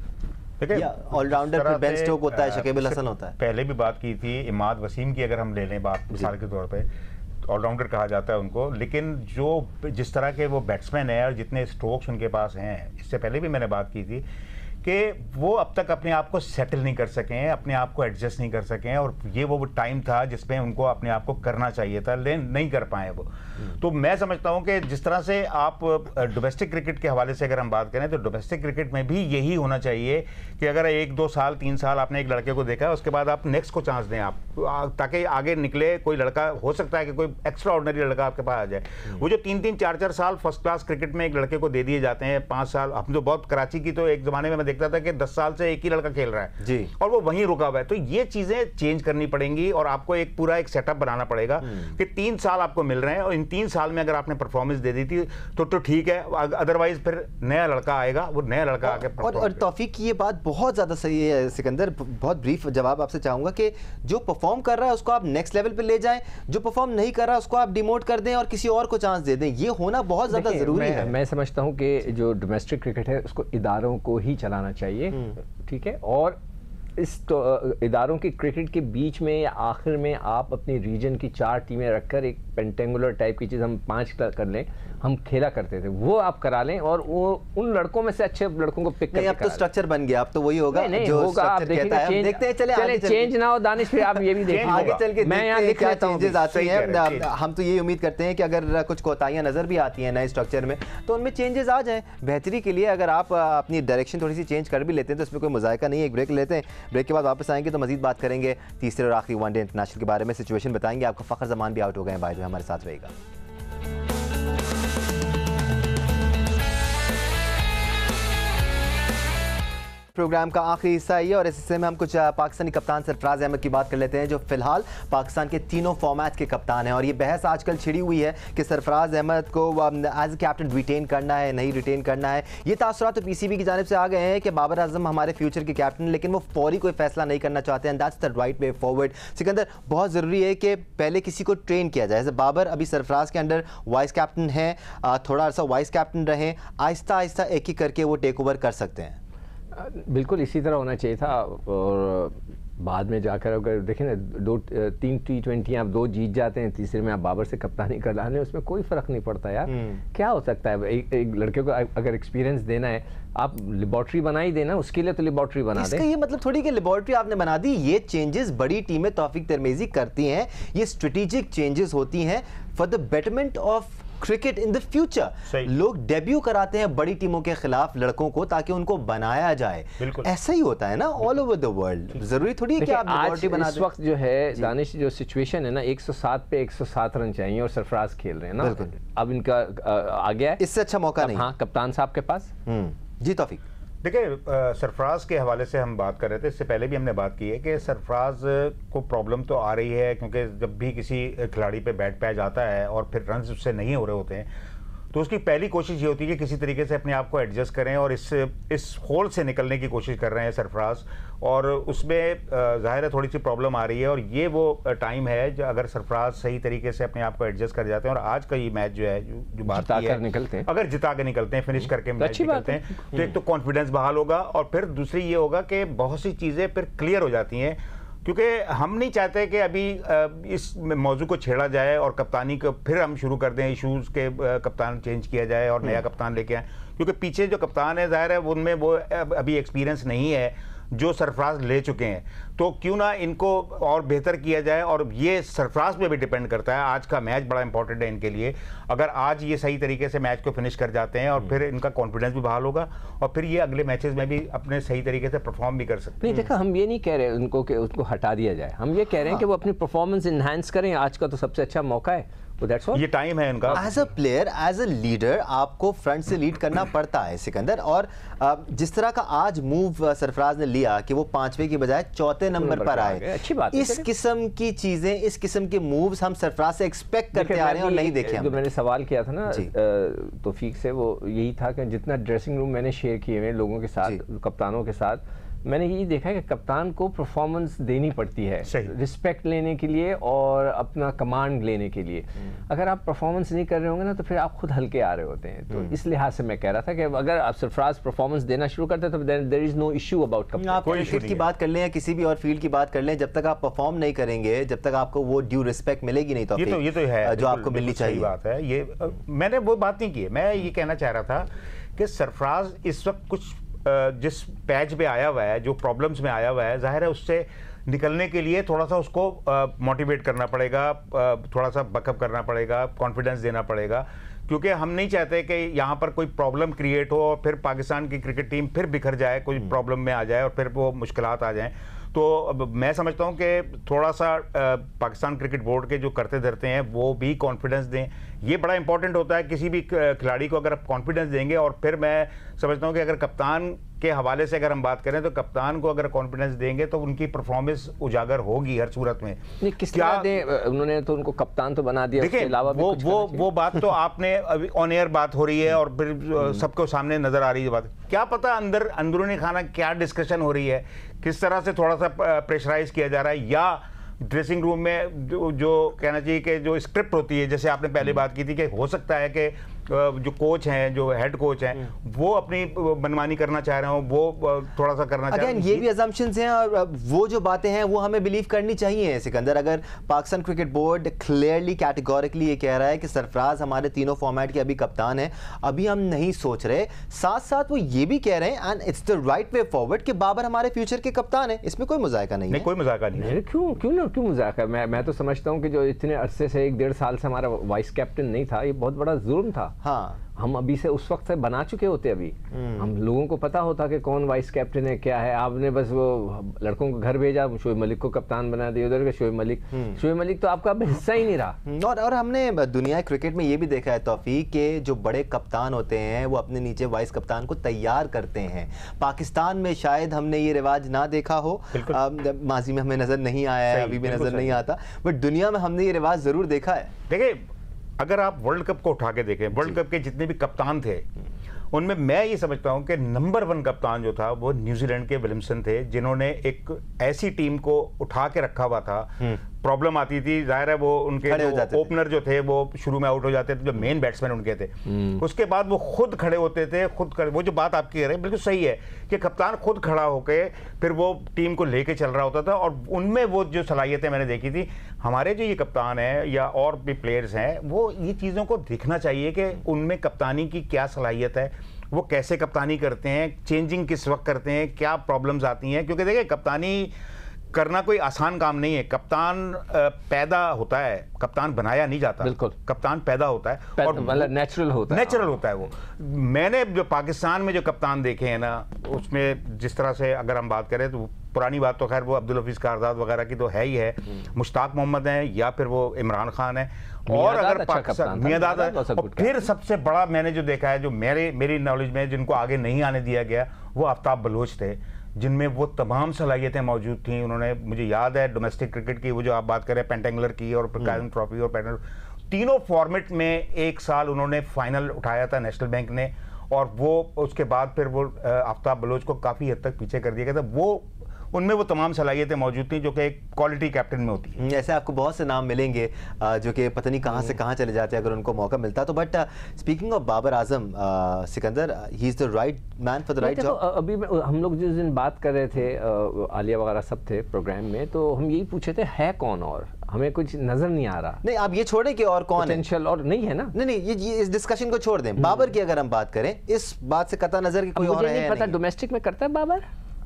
ऑलराउंडर पे बेन स्टोक होता है, शकीब अल हसन होता है। पहले भी बात की थी इमाद वसीम की, अगर हम ले लें बात मिसाल के तौर पे, ऑलराउंडर कहा जाता है उनको, लेकिन जो जिस तरह के वो बैट्समैन है और जितने स्ट्रोक्स उनके पास हैं, इससे पहले भी मैंने बात की थी कि वो अब तक अपने आप को सेटल नहीं कर सके हैं, अपने आप को एडजस्ट नहीं कर सके हैं, और ये वो टाइम था जिसमें उनको अपने आप को करना चाहिए था, लेकिन नहीं कर पाए वो। तो मैं समझता हूं कि जिस तरह से आप डोमेस्टिक क्रिकेट के हवाले से अगर हम बात करें तो डोमेस्टिक क्रिकेट में भी यही होना चाहिए कि अगर एक दो साल तीन साल आपने एक लड़के को देखा है, उसके बाद आप नेक्स्ट को चांस दें आप, ताकि आगे निकले कोई लड़का, हो सकता है कि कोई एक्स्ट्रा ऑर्डिनरी लड़का आपके पास आ जाए। वो जो तीन तीन चार चार साल फर्स्ट क्लास क्रिकेट में एक लड़के को दे दिए जाते हैं, पाँच साल, हम तो बहुत कराची की तो एक जमाने में मैं देखता था कि दस साल से एक ही लड़का खेल रहा है जी, और वो वहीं रुका हुआ है। तो ये चीजें चेंज करनी पड़ेंगी और आपको एक पूरा एक सेटअप बनाना पड़ेगा कि तीन साल आपको मिल रहे हैं और इन तीन साल में अगर आपने परफॉर्मेंस दे दी थी तो तो ठीक है, अदरवाइज फिर नया लड़का आएगा, वो नया लड़का आके और, और तौफीक की ये बात बहुत ज्यादा सही है सिकंदर, बहुत ब्रीफ जवाब आपसे चाहूंगा कि जो परफॉर्म कर रहा है उसको आप नेक्स्ट लेवल पे ले जाएं, जो परफॉर्म नहीं कर रहा उसको आप डिमोट कर दें और किसी और को चांस दे दें, ये होना बहुत ज्यादा जरूरी मैं, है। मैं समझता हूं कि जो डोमेस्टिक क्रिकेट है उसको इदारों को ही चलाना चाहिए, ठीक है, और इस तो इदारों की क्रिकेट के बीच में या आखिर में आप अपनी रीजन की चार टीमें रखकर एक पेंटेंगुलर टाइप की चीज़ हम पांच कर लें, हम खेला करते थे, वो आप करा लें और वो उन लड़कों में से अच्छे लड़कों को पिक करके अब तो स्ट्रक्चर बन गया, अब तो वही होगा नहीं, जो होगा, आप देखते हैं। चले चले चेंज ना हो दानिश, फिर आप ये भी देखें आगे चल के मैं यहाँ लिख क्या लेता हूँ चेंजेस आती हैं। हम तो ये उम्मीद करते हैं कि अगर कुछ कोताहियां नजर भी आती हैं नए स्ट्रक्चर में तो उनमें चेंजेस आ जाएं बेहतरी के लिए। अगर आप अपनी डायरेक्शन थोड़ी सी चेंज कर भी लेते हैं तो इसमें कोई मजायका नहीं है। एक ब्रेक लेते हैं, ब्रेक के बाद वापस आएंगे तो मजीद बात करेंगे तीसरे और आखिरी वनडे इंटरनेशनल के बारे में, सिचुएशन बताएंगे आपका। फखर जमान भी आउट हो गए हैं, भाई हमारे साथ रहेगा। प्रोग्राम का आखिरी हिस्सा है और इस हिस्से में हम कुछ पाकिस्तानी कप्तान सरफराज अहमद की बात कर लेते हैं जो फिलहाल पाकिस्तान के तीनों फॉर्मेट के कप्तान हैं। और ये बहस आजकल छिड़ी हुई है कि सरफराज अहमद को एज ए कैप्टन रिटेन करना है नहीं रिटेन करना है। ये तासुरात तो पीसीबी की जानिब से आ गए हैं कि बाबर आजम हमारे फ्यूचर के कैप्टन, लेकिन वो फौरी कोई फैसला नहीं करना चाहते and that's the right way forward. Sikandar, बहुत ज़रूरी है कि पहले किसी को ट्रेन किया जाए। जैसे बाबर अभी सरफराज के अंडर वाइस कैप्टन है, थोड़ा अर्सा वाइस कैप्टन रहे, आहिस्ता आहिस्ता एक ही करके वो टेक ओवर कर सकते हैं। बिल्कुल इसी तरह होना चाहिए था। और बाद में जाकर अगर देखें ना, दो तीन टी ट्वेंटी आप दो जीत जाते हैं, तीसरे में आप बाबर से कप्तानी कर लाने, उसमें कोई फ़र्क नहीं पड़ता यार। क्या हो सकता है, एक, एक लड़के को अगर एक्सपीरियंस देना है, आप लेबॉर्ट्री बना ही देना, उसके लिए तो लेबॉर्ट्री बना दें। ये मतलब थोड़ी कि लेबॉर्ट्री आपने बना दी। ये चेंजेस बड़ी टीमें तौफीक तिरमिज़ी करती हैं, ये स्ट्रेटेजिक चेंजेस होती हैं for the betterment of cricket in the future. लोग डेब्यू कराते हैं बड़ी टीमों के खिलाफ लड़कों को ताकि उनको बनाया जाए। ऐसा ही होता है ना ऑल ओवर द वर्ल्ड। जरूरी थोड़ी है कि आप लेबॉर्ट्री बना दें। इस वक्त जो है दानिश, जो सिचुएशन है ना, एक सौ सात पे एक सौ सात रन चाहिए और सरफराज खेल रहे हैं ना, अब इनका आ गया है, इससे अच्छा मौका नहीं। हाँ, कप्तान साहब के पास। जी तौफीक, देखिए सरफराज के हवाले से हम बात कर रहे थे, इससे पहले भी हमने बात की है कि सरफराज को प्रॉब्लम तो आ रही है क्योंकि जब भी किसी खिलाड़ी पे बैट पैच आता है और फिर रन उससे नहीं हो रहे होते हैं तो उसकी पहली कोशिश ये होती है कि किसी तरीके से अपने आप को एडजस्ट करें और इस इस होल से निकलने की कोशिश कर रहे हैं सरफराज। और उसमें ज़ाहिर है थोड़ी सी प्रॉब्लम आ रही है और ये वो टाइम है जो अगर सरफराज सही तरीके से अपने आप को एडजस्ट कर जाते हैं और आज का ये मैच जो है जो, जो बात की है, निकलते हैं, अगर जिता के निकलते हैं, फिनिश करके मैच निकलते हैं तो एक तो कॉन्फिडेंस बहाल होगा और फिर दूसरी ये होगा कि बहुत सी चीज़ें फिर क्लियर हो जाती हैं। क्योंकि हम नहीं चाहते कि अभी इस मौजू को छेड़ा जाए और कप्तानी को फिर हम शुरू कर दें, इशूज़ के कप्तान चेंज किया जाए और नया कप्तान लेके आए, क्योंकि पीछे जो कप्तान है ज़ाहिर है उनमें वो अभी एक्सपीरियंस नहीं है जो सरफराज ले चुके हैं। तो क्यों ना इनको और बेहतर किया जाए और ये सरफराज पे भी डिपेंड करता है। आज का मैच बड़ा इंपॉर्टेंट है इनके लिए। अगर आज ये सही तरीके से मैच को फिनिश कर जाते हैं और फिर इनका कॉन्फिडेंस भी बहाल होगा और फिर ये अगले मैचेस में भी अपने सही तरीके से परफॉर्म भी कर सकते हैं। नहीं देखा, हम ये नहीं कह रहे उनको कि उसको हटा दिया जाए, हम ये कह रहे हैं कि वो अपनी परफॉर्मेंस इन्हांस करें। आज का तो सबसे अच्छा मौका है, तो दैट्स ऑल, ये टाइम है उनका। As a player, as a leader आपको फ्रंट से लीड करना पड़ता है सिकंदर, और जिस तरह का आज मूव सरफराज ने लिया कि वो पांचवे की बजाय चौथे नंबर पर आए, अच्छी बात है। इस किस्म की चीजें, इस किस्म के मूव्स हम सरफराज से एक्सपेक्ट करते आ रहे हैं और नहीं देखे। जो मैंने सवाल किया था ना तौफीक से, वो यही था कि जितना ड्रेसिंग रूम मैंने शेयर किए हुए लोगों के साथ, कप्तानों के साथ, मैंने यही देखा है कि कप्तान को परफॉर्मेंस देनी पड़ती है रिस्पेक्ट लेने के लिए और अपना कमांड लेने के लिए। अगर आप परफॉर्मेंस नहीं कर रहे होंगे ना तो फिर आप खुद हल्के आ रहे होते हैं। तो इस लिहाज से मैं कह रहा था कि अगर आप सरफराज परफॉर्मेंस देना शुरू करते तो there is no issue about कप्तान। आप क्रिकेट की बात कर लें या किसी भी और फील्ड की बात कर लें, जब तक आप परफॉर्म नहीं करेंगे, जब तक आपको वो ड्यू रिस्पेक्ट मिलेगी नहीं, तो ये तो ये तो है जो आपको मिलनी चाहिए। बात है ये, मैंने वो बात नहीं की है। मैं ये कहना चाह रहा था कि सरफराज इस वक्त कुछ जिस पैच पे आया हुआ है, जो प्रॉब्लम्स में आया हुआ है, जाहिर है उससे निकलने के लिए थोड़ा सा उसको मोटिवेट करना पड़ेगा, थोड़ा सा बकअप करना पड़ेगा, कॉन्फिडेंस देना पड़ेगा, क्योंकि हम नहीं चाहते कि यहाँ पर कोई प्रॉब्लम क्रिएट हो और फिर पाकिस्तान की क्रिकेट टीम फिर बिखर जाए, कोई प्रॉब्लम में आ जाए और फिर वो मुश्किलात आ जाएं। तो अब मैं समझता हूँ कि थोड़ा सा पाकिस्तान क्रिकेट बोर्ड के जो करते धरते हैं वो भी कॉन्फिडेंस दें। ये बड़ा इंपॉर्टेंट होता है किसी भी खिलाड़ी को, अगर आप कॉन्फिडेंस देंगे। और फिर मैं समझता हूँ कि अगर कप्तान के हवाले से अगर हम बात करें तो कप्तान को अगर कॉन्फिडेंस देंगे तो उनकी परफॉर्मेंस उजागर होगी हर सूरत में। किस क्या दे, उन्होंने तो उनको कप्तान तो बना दिया, देखिए वो वो वो बात तो आपने अभी ऑन एयर बात हो रही है और फिर सबको सामने नजर आ रही है बात। क्या पता अंदर अंदरूनी खाना क्या डिस्कशन हो रही है, किस तरह से थोड़ा सा प्रेशराइज किया जा रहा है, या ड्रेसिंग रूम में जो, जो कहना चाहिए कि जो स्क्रिप्ट होती है, जैसे आपने पहले बात की थी कि हो सकता है कि जो कोच हैं, जो हेड कोच हैं, वो अपनी मनमानी करना चाह रहे हो, वो थोड़ा सा करना चाह रहे हैं। ये भी अजम्पशंस हैं और वो जो बातें हैं वो हमें बिलीव करनी चाहिए सिकंदर। अगर Pakistan cricket board clearly categorically ये कह रहा है कि सरफराज हमारे तीनों फॉर्मेट के अभी कप्तान है, अभी हम नहीं सोच रहे, साथ साथ वो ये भी कह रहे हैं and it's the right way forward कि बाबर हमारे फ्यूचर के कप्तान है, इसमें कोई मजाका नहीं है। कोई मजाका नहीं है। क्यों क्यों ना क्यों मजाक है? मैं मैं तो समझता हूँ कि जो इतने अरसे से एक डेढ़ साल से हमारा वाइस कैप्टन नहीं था, ये बहुत बड़ा जुर्म था। हाँ, हम अभी से उस वक्त से बना चुके होते, अभी हम लोगों को पता होता कि कौन वाइस कैप्टन है, क्या है। आपने बस वो लड़कों को घर भेजा, शोएब मलिक को कप्तान बना दिया, उधर के शोएब मलिक शोएब मलिक तो आपका अब हिस्सा ही नहीं रहा। और और हमने दुनिया क्रिकेट में ये भी देखा है तौफीक के जो बड़े कप्तान होते हैं वो अपने नीचे वाइस कप्तान को तैयार करते हैं। पाकिस्तान में शायद हमने ये रिवाज ना देखा हो, माजी में हमें नजर नहीं आया है, अभी भी नजर नहीं आता, बट दुनिया में हमने ये रिवाज जरूर देखा है। देखिए अगर आप वर्ल्ड कप को उठा के देखें, वर्ल्ड कप के जितने भी कप्तान थे उनमें मैं ये समझता हूं कि नंबर वन कप्तान जो था वो न्यूजीलैंड के विलियमसन थे, जिन्होंने एक ऐसी टीम को उठा के रखा हुआ था। प्रॉब्लम आती थी, जाहिर है वो उनके जो ओपनर जो थे वो शुरू में आउट हो जाते थे, जो मेन बैट्समैन उनके थे, उसके बाद वो खुद खड़े होते थे, खुद खड़े। वो जो बात आप कह रहे हैं बिल्कुल सही है कि कप्तान खुद खड़ा होके फिर वो टीम को लेके चल रहा होता था, और उनमें वो जो सलाहियतें मैंने देखी थी। हमारे जो ये कप्तान हैं या और भी प्लेयर्स हैं, वो ये चीज़ों को देखना चाहिए कि उनमें कप्तानी की क्या सलाहियत है, वो कैसे कप्तानी करते हैं, चेंजिंग किस वक्त करते हैं, क्या प्रॉब्लम्स आती हैं। क्योंकि देखिए कप्तानी करना कोई आसान काम नहीं है। कप्तान पैदा होता है, कप्तान बनाया नहीं जाता। बिल्कुल, कप्तान पैदा होता है और मतलब नेचुरल होता है, नेचुरल होता है वो। मैंने जो पाकिस्तान में जो कप्तान देखे हैं ना, उसमें जिस तरह से अगर हम बात करें तो पुरानी बात तो खैर वो अब्दुल हफीज कारजाद वगैरह की तो है ही है, मुश्ताक मोहम्मद हैं या फिर वो इमरान खान है, और अगर पाकिस्तान मियादाद है, और फिर सबसे बड़ा मैंने जो देखा है, जो मेरे मेरी नॉलेज में जिनको आगे नहीं आने दिया गया, वो आफ्ताब बलोच थे, जिनमें वो तमाम सलाहियतें मौजूद थी। उन्होंने, मुझे याद है डोमेस्टिक क्रिकेट की वो जो आप बात करें, पेंटेंगलर की और कायम ट्रॉफी और पेंटेंगलर, तीनों फॉर्मेट में एक साल उन्होंने फाइनल उठाया था नेशनल बैंक ने, और वो उसके बाद फिर वो आफ्ताब बलोच को काफ़ी हद तक पीछे कर दिया गया था। वो उनमें वो तमाम सलाहियतें मौजूद थी जो कि एक क्वालिटी कैप्टन में होती है। ऐसे आपको बहुत से नाम मिलेंगे जो कि पता नहीं कहाँ से कहाँ चले जाते हैं अगर उनको मौका मिलता तो। But speaking of Babar Azam, Sikandar, he is the right man for the right job. अभी हम लोग जिस दिन बात कर रहे थे, आलिया वगैरह सब थे प्रोग्राम में, तो हम यही पूछे थे है कौन, और हमें कुछ नजर नहीं आ रहा। नहीं, आप ये छोड़ें कि और कौन पोटेंशियल और नहीं है ना। नहीं नहीं, ये, ये इस डिस्कशन को छोड़ दें। बाबर की अगर हम बात करें, इस बात से कतई नजर की कोई और है नहीं पता डोमेस्टिक में करता है बाबर।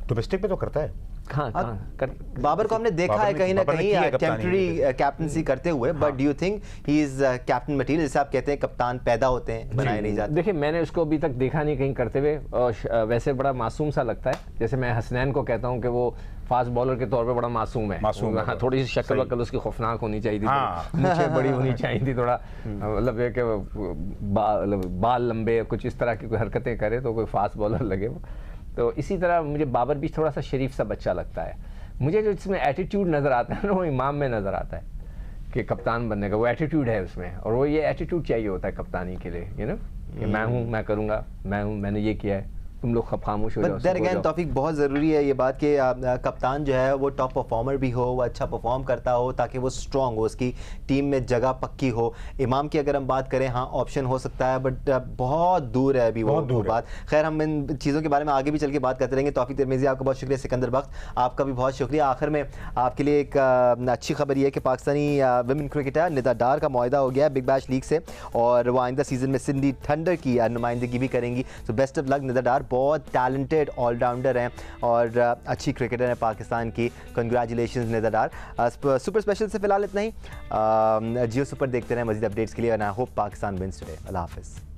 डोमेस्टिक पे तो करता है। हाँ, हाँ, कर, बाबर को हमने देखा है कहीं ना कहीं टेम्पररी कैप्टनसी करते हुए, but do you think he is captain material, जैसे आप कहते हैं कप्तान पैदा होते हैं बनाए नहीं जाते? देखिए मैंने उसको अभी तक देखा नहीं कहीं करते हुए, और वैसे बड़ा मासूम सा लगता है। जैसे मैं हसनैन को कहता हूँ कि वो फास्ट बॉलर के तौर पे बड़ा मासूम है, मासूम हाँ, थोड़ी सी शक्ल वक्ल उसकी खौफनाक होनी चाहिए थी, हाँ। मुझे बड़ी होनी चाहिए थी, थोड़ा मतलब ये कि बा, बाल लंबे कुछ इस तरह की कोई हरकतें करे तो कोई फास्ट बॉलर लगे वो। तो इसी तरह मुझे बाबर भी थोड़ा सा शरीफ सा बच्चा लगता है। मुझे जो इसमें एटीट्यूड नज़र आता है ना, वो इमाम में नज़र आता है कि कप्तान बनने का वो एटीट्यूड है उसमें, और वो ये एटीट्यूड चाहिए होता है कप्तानी के लिए, यू नो, कि मैं हूँ, मैं करूँगा, मैं हूँ, मैंने ये किया है, तुम लोग खामोश हो जाओ। देयर अगेन तौफीक बहुत ज़रूरी है ये बात कि कप्तान जो है वो टॉप परफॉर्मर भी हो, वो अच्छा परफॉर्म करता हो ताकि वो स्ट्रॉन्ग हो, उसकी टीम में जगह पक्की हो। इमाम की अगर हम बात करें, हाँ ऑप्शन हो सकता है, बट बहुत दूर है अभी वो, वो बात। खैर हम इन चीज़ों के बारे में आगे भी चल के बात करते रहेंगे। तौफीक तिरमिज़ी आपका बहुत शुक्रिया। सिकंदर बख्त आपका भी बहुत शुक्रिया। आखिर में आपके लिए एक अच्छी खबर ये है कि पाकिस्तानी वुमेन क्रिकेटर निदा डार का मुआहदा हो गया बिग बैश लीग से, और वो आइंदा सीजन में सिंधी थंडर की नुमाइंदगी भी करेंगी। So best of luck Nida Dar, बहुत टैलेंटेड ऑलराउंडर हैं और अच्छी क्रिकेटर हैं पाकिस्तान की। Congratulations Nida Dar. Super special से फिलहाल इतना ही। जियो सुपर देखते रहें मज़ीद अपडेट्स के लिए, and I hope Pakistan wins today. अल्लाह हाफिज़।